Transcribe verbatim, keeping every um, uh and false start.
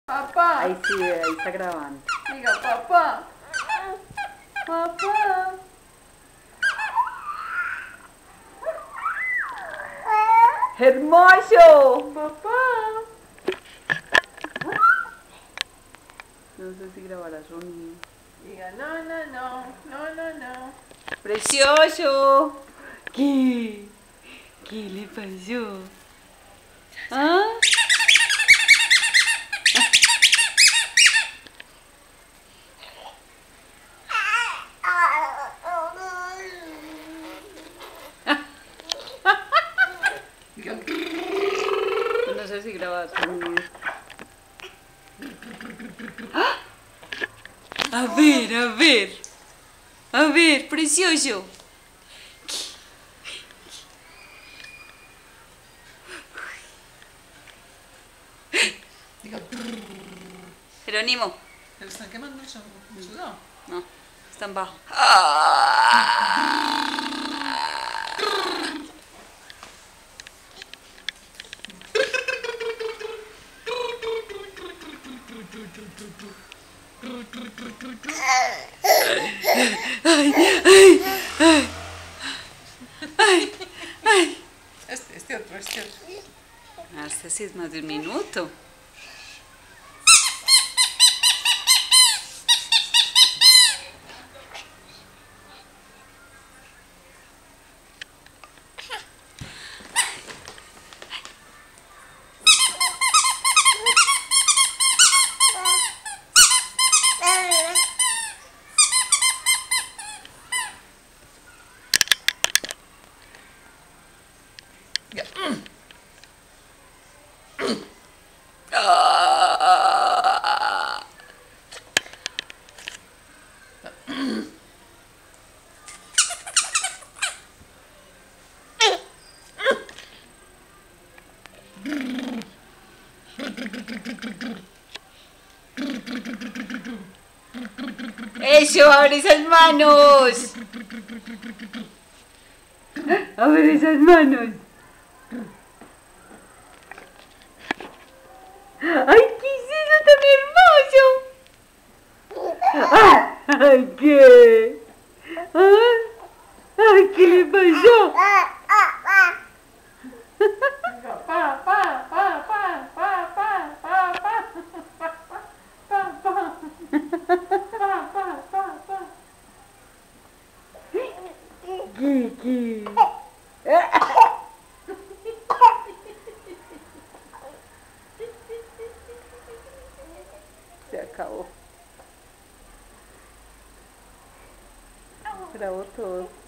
Papá. Ahí sí, ahí está grabando. Diga, papá. Papá. ¡Hermoso! Papá. No sé si grabará sonido. Diga, no, no, no, no, no, no. ¡Precioso! ¿Qué? ¿Qué le pasó? ¿Ah? Diga, No sé si graba sonido. ¡Ah! A ver, a ver. A ver, precioso. diga. Jerónimo. ¿Le están quemando el sudado? No, están bajo. Ay, ay, ay, ay, ay. Este, este otro, este otro. Ah, este sí es más de un minuto. Diga. Ah. ¡Eso! ¡Abre esas manos! ¡Abre esas manos! ¡Ay, qué es eso tan hermoso! ¡Ay, qué! ¡Ay, ay, qué le pasó! Diga, pa, pa, pa, pa, pa, pa, pa, pa, pa, pa, pa, pa, pa, pa. Kiki. Se acabó. Grabó todo.